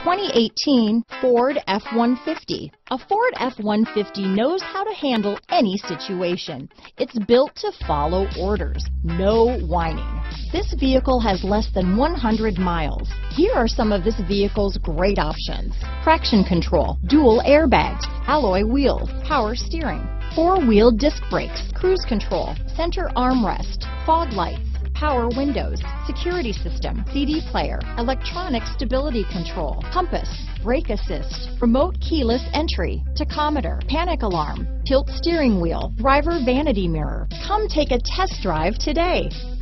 2018 Ford F-150. A Ford F-150 knows how to handle any situation. It's built to follow orders, no whining. This vehicle has less than 100 miles. Here are some of this vehicle's great options: traction control, dual airbags, alloy wheels, power steering, four-wheel disc brakes, cruise control, center armrest, fog lights, power windows, security system, CD player, electronic stability control, compass, brake assist, remote keyless entry, tachometer, panic alarm, tilt steering wheel, driver vanity mirror. Come take a test drive today.